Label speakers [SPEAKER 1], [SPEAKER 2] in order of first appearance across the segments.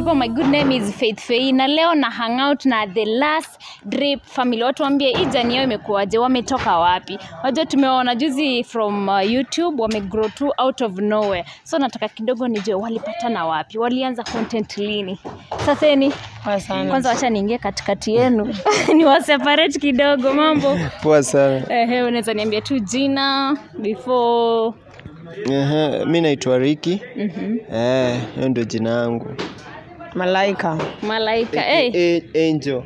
[SPEAKER 1] people, my good name is Faith Fei na leo na hangout na the last drip family. Watu waambie hii jani yao imekuaje, wametoka wapi? Wajua tumeona juzi from YouTube wamegrow to out of nowhere. So nataka kidogo nijue walipatana wapi, walianza content lini. Sasa ni kwanza acha niingie katikati yenu ni wa separate kidogo mambo.
[SPEAKER 2] Poa sana.
[SPEAKER 1] Unaweza niambia tu jina before?
[SPEAKER 2] Mimi naitwa Ricky. Hiyo ndio jina langu.
[SPEAKER 3] Malaika.
[SPEAKER 1] Angel.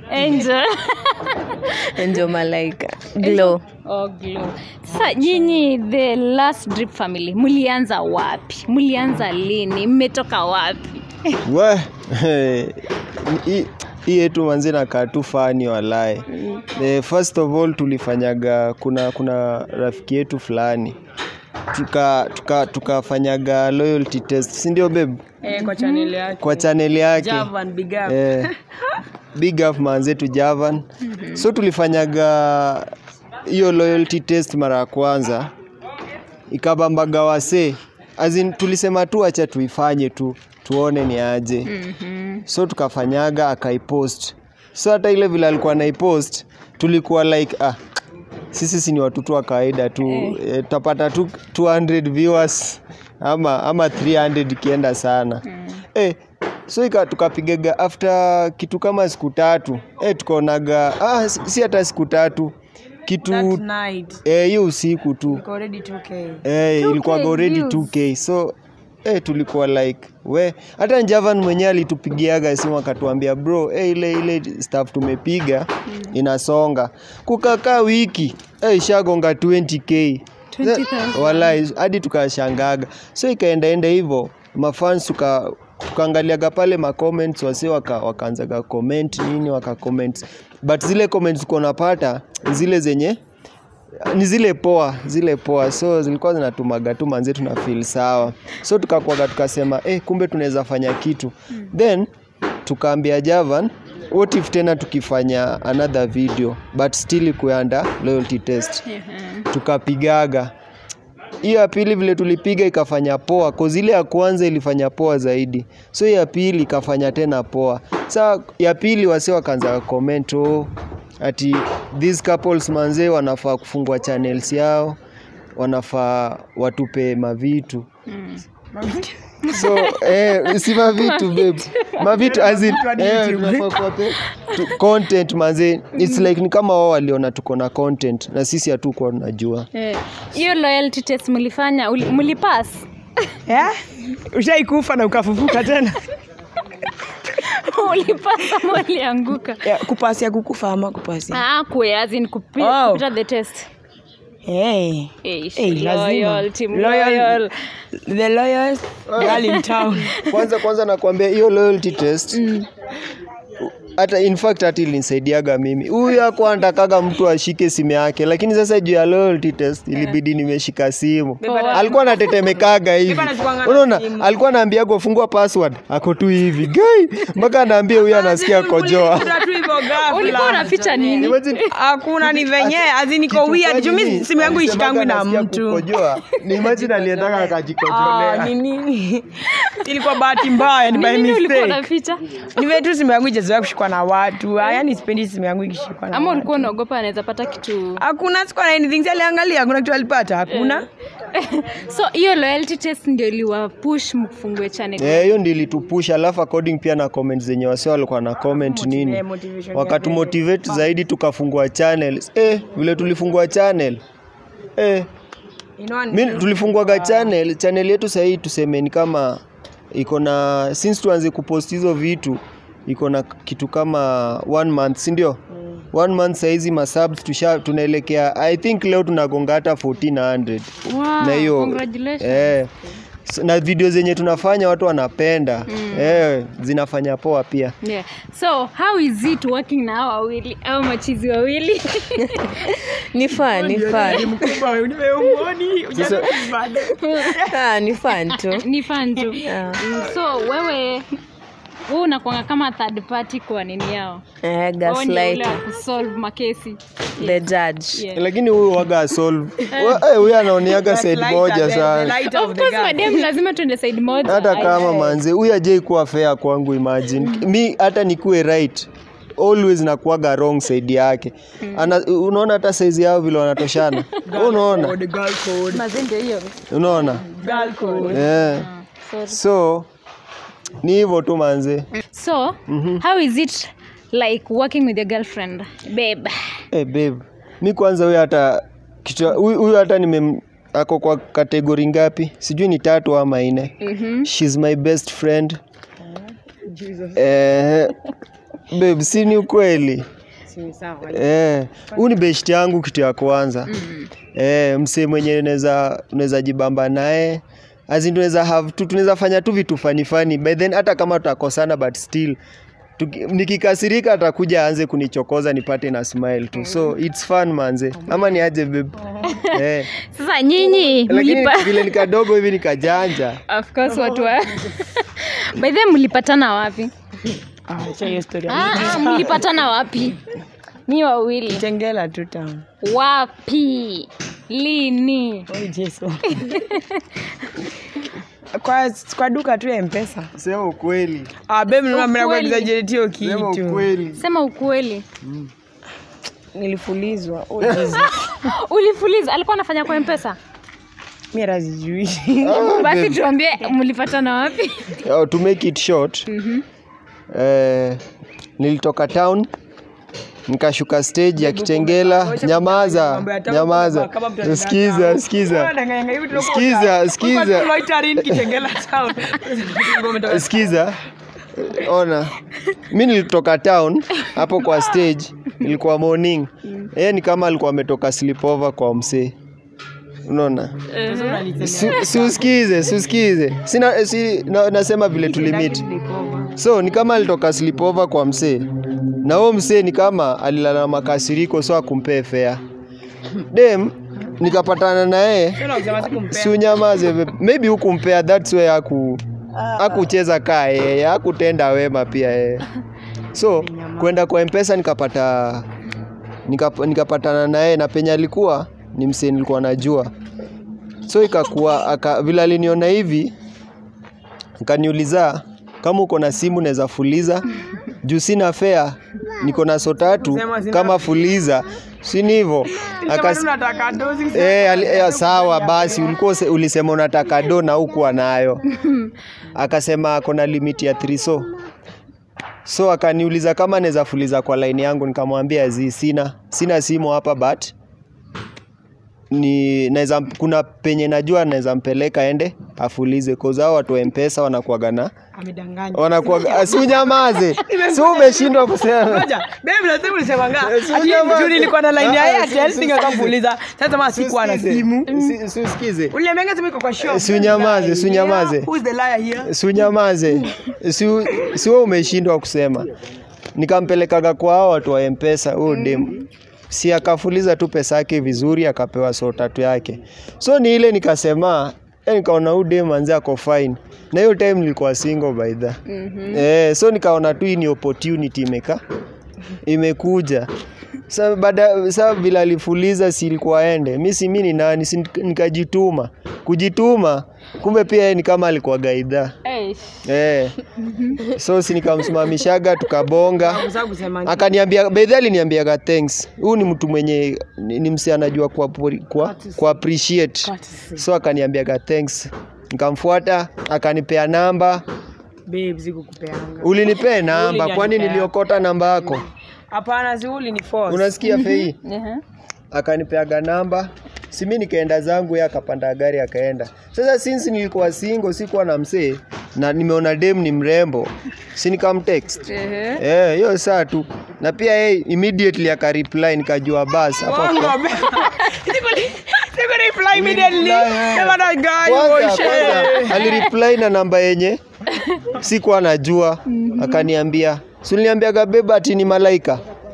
[SPEAKER 3] Angel Malaika. Glow.
[SPEAKER 1] Glow. Sasa nyinyi the last drip family mlianza wapi? Mlianza lini? Mmetoka wapi?
[SPEAKER 2] Hii yetu manzi na katu fani walai. First of all tulifanyaga kuna rafiki yetu fulani. Tukafanyaga loyalty test, si ndio babe? Kwa channel yake.
[SPEAKER 3] Javan big up.
[SPEAKER 2] Big up manzetu Javan. So tulifanyaga hiyo loyalty test mara ya kwanza. Ikabambaga wase. As in tulisema tu acha tuifanye tu tuone ni aje. So tukafanyaga akaipost. So hata ile vile alikuwa anaipost tulikuwa like sisi ni watu wa kawaida tu. Tutapata tu 200 viewers ama 300 kienda sana. So tukapigaga after kitu kama siku 3. Tukaonaga si hata siku 3 kitu hiyo usiku tu ilikuwa already 2K. Ilikuwa already 2K. So tulikuwa like hata Javan mwenyewe alitupigiaga simu akatuambia bro ile stuff tumepiga inasonga. Kukakaa wiki ishagonga 20K.
[SPEAKER 1] 20,000.
[SPEAKER 2] Wallahi hadi tukashangaga. So ikaenda hivyo mafans tukaangaliaga pale ma comments wase wakaanzaga comment nini comment, but zile comments uko napata zile zenye ni zile poa so zilikuwa zinatumaga tu manze tuna feel sawa. So tukasema kumbe tunaweza fanya kitu. Then tukaambia Javan what if tena tukifanya another video but still kuanda loyalty test. Tukapigaga hiyo ya pili vile tulipiga ikafanya poa, cause ile ya kwanza ilifanya poa zaidi. So ya pili ikafanya tena poa. Sasa ya pili wase wakaanza comment ati these couples manze wanafaa kufungua channels yao, wanafaa watupe mavitu. So si mavitu babe, mavitu as in wanafaa kuwape content manze. It's like ni kama wao waliona tuko na content na sisi hatukuwa tunajua.
[SPEAKER 1] Hiyo loyalty test mlifanya mlipass?
[SPEAKER 3] Ushaikufa na ukafufuka tena.
[SPEAKER 1] Ulipasa mlianguka?
[SPEAKER 3] Kupasi ya kukufa ama kupasi?
[SPEAKER 1] As in kupita the test. Loyal.
[SPEAKER 3] The loyalist girl in town.
[SPEAKER 2] Kwanza nakwambia hiyo loyalty test hata in fact hata ilinisaidiaga mimi. Huyu hapo anatakaga mtu ashike simu yake, lakini sasa juu ya loyalty test ilibidi nimeshika simu. Alikuwa anatetemekaga hivi. Unaona alikuwa anaambiaga fungua password ako tu hivi guy mpaka anaambia huyu anasikia kojoa.
[SPEAKER 1] Ulikuwa unaficha nini?
[SPEAKER 3] Hakuna ni venye aziniko weird. Jumi simu yangu ishikangu na mtu.
[SPEAKER 2] Kojoa. Ni imagine aliendaka akajikojolea.
[SPEAKER 3] Nini? Ilikuwa bahati mbaya ni by mistake.
[SPEAKER 1] Ulikuwa unaficha?
[SPEAKER 3] Ni wetu simu yangu ijazoea kushikwa na watu. Yaani sipendi simu yangu ikishikwa na.
[SPEAKER 1] Ama ulikuwa unaogopa anaweza pata kitu?
[SPEAKER 3] Hakuna sikuwa na anything aliangalia kuna kitu alipata hakuna.
[SPEAKER 1] So hiyo loyalty test ndio iliwa push mfungue channel.
[SPEAKER 2] Hiyo ndio ilitupush, alafu according pia na comments zenye wase walikuwa na comment nini. Wakati motivate zaidi tukafungua channel. Vile tulifungua channel. Mimi tulifunguaga channel yetu sasa hii tuseme ni kama iko na since tuanze kupost hizo vitu iko na kitu kama 1 month, si ndio? 1 month saizi masubs tunaelekea I think leo tunagonga hata 1400.
[SPEAKER 1] Wow,
[SPEAKER 2] na hiyo
[SPEAKER 1] congratulations.
[SPEAKER 2] Na video zenye tunafanya watu wanapenda. Zinafanya poa pia.
[SPEAKER 1] So how is it working na hawa wawili au machizi wawili?
[SPEAKER 3] Ni fun. Mkubwa umeumoni ujaza bado. Ni fun tu.
[SPEAKER 1] Ni fun tu. So wewe Wewe unakuanga kama third party kwa nini yao?
[SPEAKER 3] Gaslight.
[SPEAKER 1] Kusolve makesi.
[SPEAKER 3] The judge.
[SPEAKER 2] Lakini huyu waga solve. Huyu anaoniaga side moja sana.
[SPEAKER 1] Of course madam lazima tuende side moja.
[SPEAKER 2] Hata kama manze huyu ajai kuwa fair kwangu, imagine. Mi hata nikuwe right, always nakuaga wrong side yake. Unaona hata size yao vile wanatoshana. Unaona?
[SPEAKER 1] Mazende hiyo.
[SPEAKER 2] Unaona?
[SPEAKER 3] Girl code.
[SPEAKER 2] Yeah. So ni hivyo tu manze.
[SPEAKER 1] So, how is it like working with your girlfriend, babe?
[SPEAKER 2] Babe. Mi kwanza huyu hata ako kwa kategori ngapi? Sijui ni 3 ama 4. She's my best friend.
[SPEAKER 3] Jesus.
[SPEAKER 2] Babe, si ni ukweli?
[SPEAKER 3] Si sawa.
[SPEAKER 2] Huyu ni best yangu kitu ya kwanza. Msee mwenye unaweza jibamba naye. As tunaweza fanya tu vitu funny. By then hata kama tutakosana but still nikikasirika atakuja aanze kunichokoza nipate na smile tu. So it's fun manze. Ama ni aje babe?
[SPEAKER 1] Sasa nyinyi
[SPEAKER 2] mlipa vile nikadogo hivi nikajanja.
[SPEAKER 1] Of course watu wa by the mlipatana wapi?
[SPEAKER 3] Acha hiyo story.
[SPEAKER 1] Mlipatana wapi? Ni wawili.
[SPEAKER 3] Tengela tu town.
[SPEAKER 1] Wapi? Lini?
[SPEAKER 3] Jesu. Kwa duka tu ya Mpesa.
[SPEAKER 2] Sema ukweli.
[SPEAKER 3] Babe mnaona kwa exaggerate hiyo kitu.
[SPEAKER 2] Sema ukweli.
[SPEAKER 1] Sema ukweli.
[SPEAKER 3] Nilifulizwa. Jesus.
[SPEAKER 1] Ulifuliza? Alikuwa anafanya kwa Mpesa?
[SPEAKER 3] Mimi razijui.
[SPEAKER 1] Basi tuambie mlipatana wapi?
[SPEAKER 2] To make it short. Nilitoka town nikashuka stage ya Kitengela. Nyamaza. Sikiza. Ona. Mimi nilitoka town hapo kwa stage, ilikuwa morning. Ni kama alikuwa ametoka sleepover kwa msee. Unaona? Usikize. Nasema vile tulimit. So ni kama alitoka sleepover kwa msee. Na huyo msee ni kama alilala makasiriko, so akumpee fare. Dem nikapatana na yeye. Si unyamaze. Maybe hukumpea, that's why hakucheza kaa yeye, hakutenda wema pia yeye. So kwenda kwa Mpesa nikapatana na yeye, na penye alikuwa ni msee nilikuwa najua. So ikakuwa vile aliniona hivi akaniuliza kama uko na simu naweza fuliza juu sina fare, niko na so 3 kama fuliza, si ni hivyo? Sawa basi, ulisema unataka do na hukuwa nayo. Akasema ako na limit ya 3 so akaniuliza kama naweza fuliza kwa line yangu, nikamwambia sina simu hapa but kuna penye najua naweza mpeleka ende afulize, cause hao watu wa Mpesa wanakuagana
[SPEAKER 3] amedanganya,
[SPEAKER 2] wanakuaga. Si unyamaze, si umeshindwa kusema.
[SPEAKER 3] Ngoja babe, lazima ulisema ati juu nilikuwa na line ya Airtel singakuuliza. Sasa kama sikuwa na simu,
[SPEAKER 2] si usikize,
[SPEAKER 3] ulimenga simu iko kwa shop.
[SPEAKER 2] Si unyamaze.
[SPEAKER 3] Who is the liar here?
[SPEAKER 2] Si unyamaze, si wewe umeshindwa kusema. Nikampelekaga kwa hao watu wa Mpesa huo dem. Si akafuliza tu pesa yake vizuri, akapewa so 3 yake. So ni ile nikasema, nikaona huyu dem manzi ako fine. Na hiyo time nilikuwa single by the. So nikaona tu ni opportunity imekuja. Sasa bila alifuliza si ilikuwa ende. Mimi ni nani? Nikajituma. Kujituma kumbe pia ni kama alikuwa gaida. So si nikamsimamishaga tukabonga. Akaniambia Bedhi aliniambiaga thanks. Huyu ni mtu mwenye ni msi anajua kwa appreciate. So akaniambiaga thanks. Nikamfuata, akanipea namba.
[SPEAKER 3] Babe, sikukupeanga.
[SPEAKER 2] Ulinipea namba, kwani niliokota namba yako?
[SPEAKER 3] Hapana, si uliniforce.
[SPEAKER 2] Unasikia Fei? Akanipeaga namba. Si mimi nikaenda zangu, yeye akapanda gari akaenda. Sasa since nilikuwa single, sikuwa na msee na nimeona dem ni mrembo, si nikamtext. Hiyo saa tu. Na pia yeye immediately akareply, nikajua basi hapo.
[SPEAKER 3] Reply immediately. Never guy.
[SPEAKER 2] Alireply na namba yenye sikuwa najua. Akaniambia, "Si uliniambiaga beba ati ni malaika?"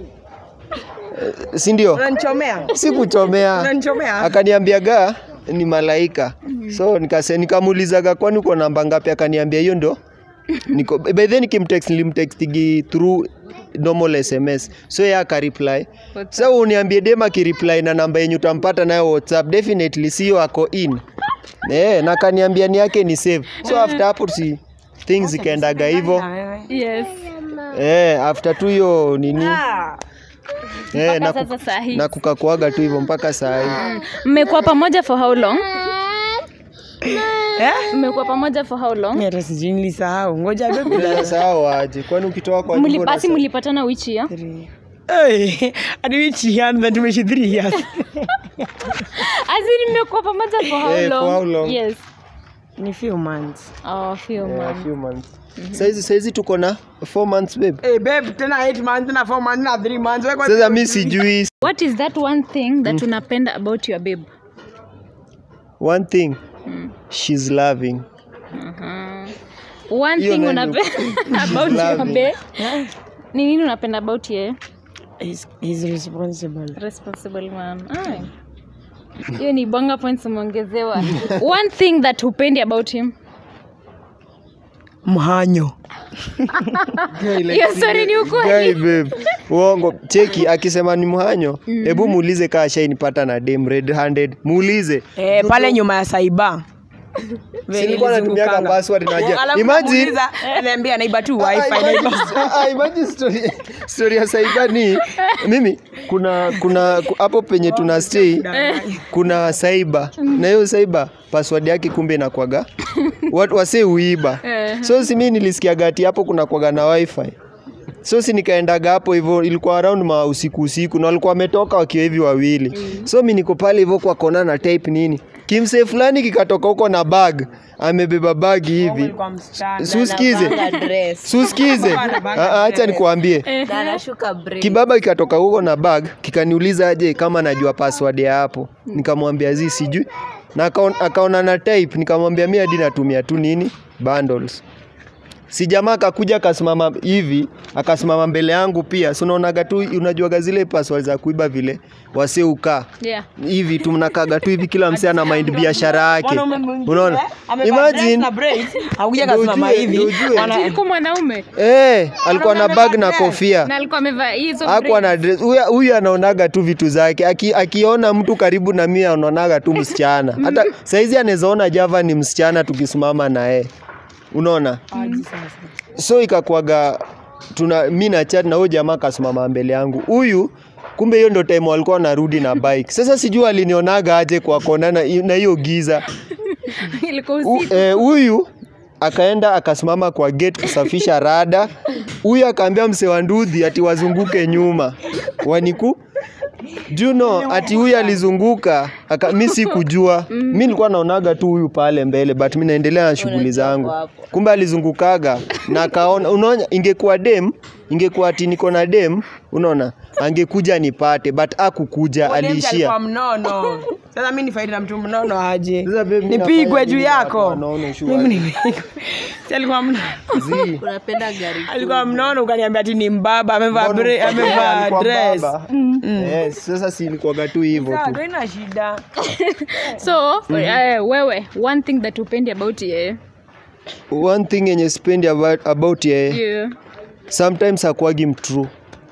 [SPEAKER 2] Si ndio?
[SPEAKER 3] Unanichomea?
[SPEAKER 2] Sikuchomea.
[SPEAKER 3] Unanichomea?
[SPEAKER 2] Akaniambiaga ni malaika. So nikamuulizaga kwani uko namba ngapi? Akaniambia hiyo ndo Niko by then nilimtextigi through normal SMS. So yeye akareply. So uniambie dem akireply na namba yenyu utampata nayo WhatsApp, definitely sio ako in. Na kaniambia ni yake ni save. So after hapo things zikaendaga hivyo.
[SPEAKER 1] Yes.
[SPEAKER 2] After tu hiyo nini? Na kukakuaga tu hivyo mpaka saa hii.
[SPEAKER 1] Mmekuwa pamoja for how long? Mmekuwa pamoja for how long?
[SPEAKER 3] Mimi hata sijui nilisahau. Ngoja baby.
[SPEAKER 2] Nilisahau aje. Kwani ukitoa kwa
[SPEAKER 1] Basi mlipatana which year?
[SPEAKER 3] Hadi which year na tumeshi 3 years.
[SPEAKER 1] Azini mmekuwa pamoja for how long?
[SPEAKER 2] For how long?
[SPEAKER 1] Yes.
[SPEAKER 3] Ni few months.
[SPEAKER 2] Few months. Saizi tuko na 4 months babe.
[SPEAKER 3] Babe, tena 8 months, tena 4 months, tena 3 months.
[SPEAKER 2] Sasa mimi sijui.
[SPEAKER 1] What is that one thing that unapenda about your babe?
[SPEAKER 2] One thing. She's loving.
[SPEAKER 1] One thing unapenda about your babe? Ni nini unapenda about yeye?
[SPEAKER 3] He's responsible.
[SPEAKER 1] Responsible man. Hiyo ni bonga points umeongezewa. One thing that hupendi about him?
[SPEAKER 3] Mhanyo.
[SPEAKER 1] Hiyo story ni ukweli.
[SPEAKER 2] Babe. Uongo. Cheki akisema ni mhanyo, hebu muulize kama ashainipata na dem red handed. Muulize.
[SPEAKER 3] Pale nyuma ya Saiba.
[SPEAKER 2] Silikuwa natumia password najua. Imagine
[SPEAKER 3] ananiambia naiba tu wifi naiba.
[SPEAKER 2] Imagine story ya Saiba ni mimi kuna hapo penye tuna stay kuna Saiba. Na hiyo Saiba password yake kumbe inakuaga watu wase uiba. So si mimi nilisikia gati hapo kuna kuaga na wifi. So si nikaendaga hapo hivyo, ilikuwa around usiku na walikuwa wametoka wakiwa hivi wawili. So mimi niko pale hivyo kwa kona na type nini. Kimse fulani kikatoka huko na bag, amebeba bag hivi. Susikize. Acha nikuambie. Kibaba kikatoka huko na bag, kikaniuliza aje kama najua password ya hapo. Nikamwambia sijui. Na akaona na type, nikamwambia mimi hadi natumia tu nini? Bundles. Si jamaa akakuja akasimama hivi, akasimama mbele yangu pia. So unaonaga tu unajuaga zile password za kuiba vile wase ukaa. Hivi tumnakaga tu hivi kila msee ana mind biashara yake. Unaona? Imagine
[SPEAKER 3] hakuja kasimama hivi.
[SPEAKER 1] Alikuwa mwanaume.
[SPEAKER 2] Alikuwa na bag na kofia.
[SPEAKER 1] Na alikuwa amevaa hizo.
[SPEAKER 2] Hakuwa na dress. Huyu anaonaga tu vitu zake. Akiona mtu karibu na mimi anaonaga tu msichana. Hata saizi anawezaona Java ni msichana tukisimama na yeye. Unaona? So ikakuaga mimi na chat na huyo jamaa kasimama mbele yangu. Huyu kumbe hiyo ndo time walikuwa narudi na bike. Sasa sijui alinionaga aje kwa kona na hiyo giza. Huyu akaenda akasimama kwa gate kusafisha rada. Huyu akaambia mse wa ndudhi ati wazunguke nyuma. Ati huyu alizunguka, mimi sikujua. Mimi nilikuwa naonaga tu huyu pale mbele, but mimi naendelea na shughuli zangu. Kumbe alizungukaga na akaona, unaona ingekuwa ati niko na dem, unaona? Angekuja nipate, but hakukuja, aliishia.
[SPEAKER 3] Sasa mimi nifaidi na mtu mnono aje. Nipigwe juu yako. Mimi nipigwe. Alikuwa mnono.
[SPEAKER 4] Unapenda gari.
[SPEAKER 3] Alikuwa mnono ukaniambia ati ni mbaba amevaa dress.
[SPEAKER 2] Sasa si ilikuwa tu hivyo tu.
[SPEAKER 3] Ndio ina shida.
[SPEAKER 1] So, wewe one thing that upendi about yeye.
[SPEAKER 2] One thing yenye sipendi about yeye. Sometimes hakuagi mtrue.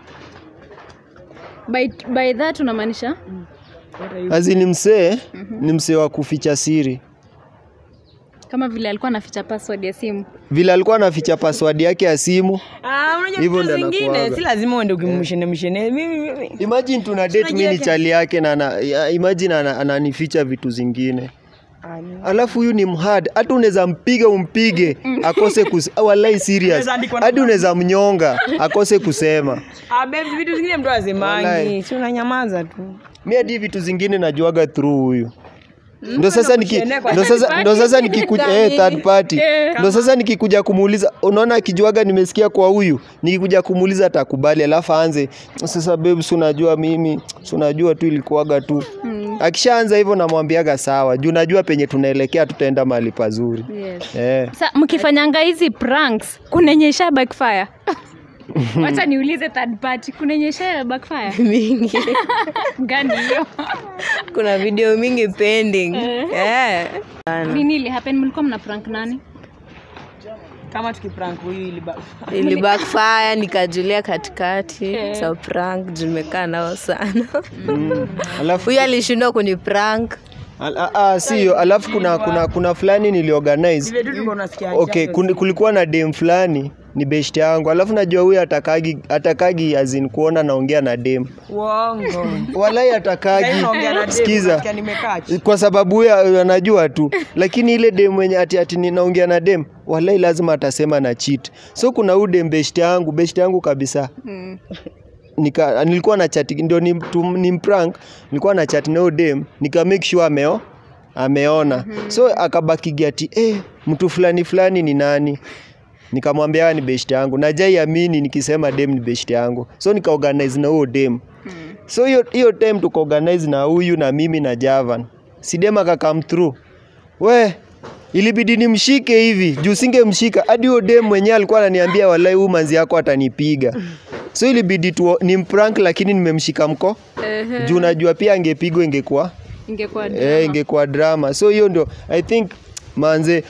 [SPEAKER 1] By that unamaanisha?
[SPEAKER 2] Ni msee wa kuficha siri.
[SPEAKER 1] Kama vile alikuwa anaficha password ya simu.
[SPEAKER 2] Vile alikuwa anaficha password yake ya simu.
[SPEAKER 3] Hivyo ndio zingine si lazima uende ukimshene. Mimi
[SPEAKER 2] imagine tuna date mimi ni chali yake na imagine ananificha vitu zingine. Alafu huyu ni mhad, hata unaweza umpige akose wallahi serious. Hadi unaweza mnyonga akose kusema.
[SPEAKER 3] Babe vitu zingine mtu asemangi, si unanyamaza tu.
[SPEAKER 2] Mimi hadi vitu zingine najuaga through huyu. Ndo sasa nikikuja third party. Ndo sasa nikikuja kumuuliza, unaona akijuaga nimesikia kwa huyu, nikikuja kumuuliza atakubali, alafu aanze sasa babe si unajua mimi, si unajua tu ilikuwaga tu. Akishaanza hivyo namwambiaga sawa, juu najua penye tunaelekea tutaenda mahali pazuri.
[SPEAKER 1] Sasa mkifanyanga hizi pranks kunenyesha backfire. Wacha niulize third party, kunenyesha backfire
[SPEAKER 4] mingi.
[SPEAKER 1] Gani hiyo?
[SPEAKER 4] Kuna video mingi pending.
[SPEAKER 1] Nini ili happen? Mlikuwa mna prank nani?
[SPEAKER 3] kama tukiprank huyu
[SPEAKER 4] ili backfire nikajulia katikati so prank jumekaa nao sana.
[SPEAKER 2] Alafu
[SPEAKER 4] Huyu alishindwa kuni prank.
[SPEAKER 2] Sio, alafu kuna fulani niliorganize. Okay, kulikuwa na dem fulani ni best yangu. Alafu najua huyu atakagi as in kuona naongea na dem.
[SPEAKER 3] Uongo.
[SPEAKER 2] Walai atakagi. Sikiza. Kwa sababu huyu anajua tu. Lakini ile dem mwenye ati ninaongea na dem, walai lazima atasema na cheat. So kuna huyu dem best yangu kabisa. Nilikuwa na chat ndio ni prank, nilikuwa na chat na dem, nika make sure ameona. So akabaki gati mtu fulani ni nani? Nikamwambia ni best yangu. Najai amini nikisema dem ni best yangu. So nika organize na huyo dem. So hiyo time tuko organize na huyu na mimi na Javan. Si dem akakam through. Ilibidi nimshike hivi. Juu singemshika hadi huyo dem mwenyewe alikuwa ananiambia wallahi huyu manzi yako atanipiga. So ilibidi tu nimprank lakini nimemshika mko. Juu najua pia angepigwa ingekuwa drama. So hiyo ndio I think manze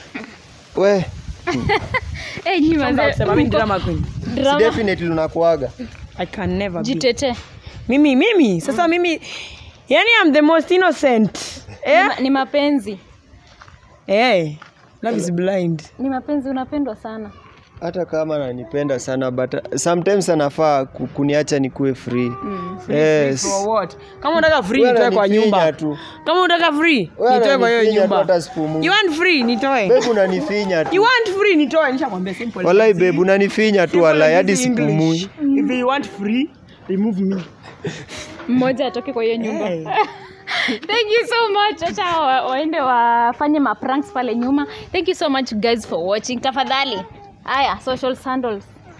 [SPEAKER 3] ni manze mimi drama queen.
[SPEAKER 2] Definitely unakuaga.
[SPEAKER 3] I can never be.
[SPEAKER 1] Jitete.
[SPEAKER 3] Mimi sasa mimi yani I'm the most innocent.
[SPEAKER 1] Ni mapenzi.
[SPEAKER 3] Love is blind.
[SPEAKER 1] Ni mapenzi, unapendwa sana.
[SPEAKER 2] Hata kama ananipenda sana but sometimes anafaa kuniacha nikuwe free.
[SPEAKER 3] Yes. For what? Kama unataka free nitoe kwa nyumba. Kama unataka free nitoe kwa hiyo nyumba. You want free nitoe.
[SPEAKER 2] Babe unanifinya tu.
[SPEAKER 3] You want free nitoe, nishakwambia simple.
[SPEAKER 2] Wallahi babe unanifinya tu wallahi hadi sipumui.
[SPEAKER 3] If you want free, remove me.
[SPEAKER 1] Mmoja atoke kwa hiyo nyumba. Thank you so much. Acha waende wafanye mapranks pale nyuma. Thank you so much guys for watching. Tafadhali. Aya, social sandals.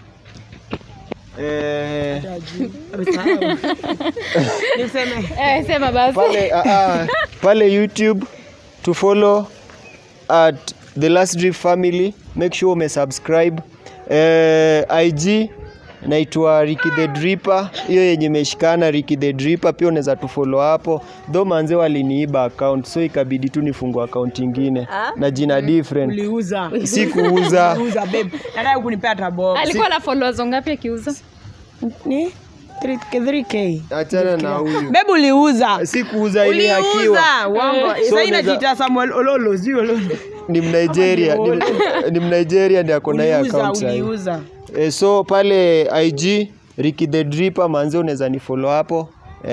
[SPEAKER 1] Sema basi.
[SPEAKER 2] Pale YouTube to follow at The Last Drip Family. Make sure umesubscribe. IG naitwa Ricky the Dripper. Hiyo yenye imeshikana Ricky the Dripper, pia unaweza tufollow hapo. Though manze waliniiba account so ikabidi tu nifungue account nyingine na jina different.
[SPEAKER 3] Uliuza.
[SPEAKER 2] Sikuuza.
[SPEAKER 3] Uliuza babe. Nataka kunipea trouble.
[SPEAKER 1] Alikuwa na followers ngapi akiuza?
[SPEAKER 3] Ni 3K.
[SPEAKER 2] Achana na huyo.
[SPEAKER 3] Babe uliuza.
[SPEAKER 2] Sikuuza ili hakiwa.
[SPEAKER 3] Uliuza. Uongo. Sasa inajiita Samuel Ololo, sio Ololo.
[SPEAKER 2] Ni Nigeria. Ni Nigeria ndio akona hiyo account sasa.
[SPEAKER 3] Uliuza.
[SPEAKER 2] So pale IG Ricky the Dripper manze unaweza ni follow hapo.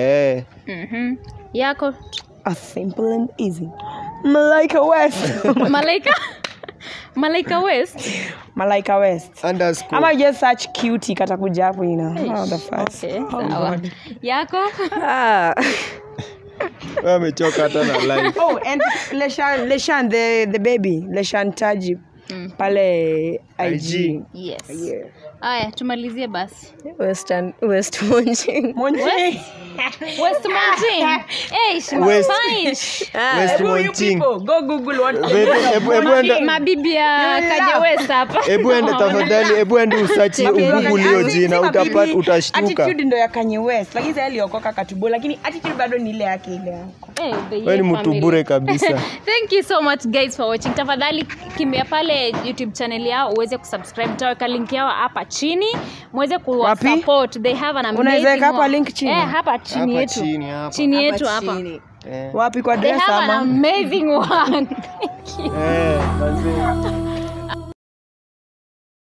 [SPEAKER 1] Yako
[SPEAKER 3] as simple and easy. Malaika West.
[SPEAKER 1] Malaika West.
[SPEAKER 3] Malaika West.
[SPEAKER 2] _
[SPEAKER 3] Ama just search cutie katakuja hapo the first.
[SPEAKER 1] Okay, sawa. Yako?
[SPEAKER 2] Wewe umechoka hata na live.
[SPEAKER 3] And Leshan the baby, Leshan Taji. Pale IG.
[SPEAKER 1] Yes. Yeah. Aya, tumalizie basi.
[SPEAKER 4] West Monjing.
[SPEAKER 1] West Monjing.
[SPEAKER 2] West Monjing.
[SPEAKER 3] Go Google what.
[SPEAKER 1] Mabibi ya Kaja West hapa.
[SPEAKER 2] Hebu enda tafadhali, hebu enda usearch Google hiyo jina utapata utashtuka.
[SPEAKER 3] Attitude ndio ya Kanye West. Lakini sasa aliokoka katubo lakini attitude bado ni ile yake ile yako.
[SPEAKER 2] Wewe ni mtu bure kabisa.
[SPEAKER 1] Thank you so much guys for watching. Tafadhali kimbia pale YouTube channel yao uweze kusubscribe. Nitaweka link yao hapa chini. Muweze kuwasupport. They have an amazing.
[SPEAKER 3] Unaweza hapa link chini.
[SPEAKER 1] Hapa chini yetu. Chini yetu hapa.
[SPEAKER 3] Wapi kwa
[SPEAKER 1] They
[SPEAKER 3] dress
[SPEAKER 1] have
[SPEAKER 3] ama?
[SPEAKER 1] an amazing one. Thank you.